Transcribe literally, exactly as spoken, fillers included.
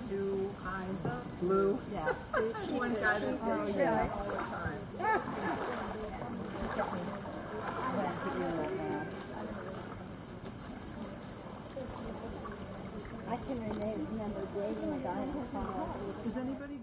two kinds of blue. Yeah. One guy that Oh, they yeah. all the time. I can remember dating a guy in the car. Is anybody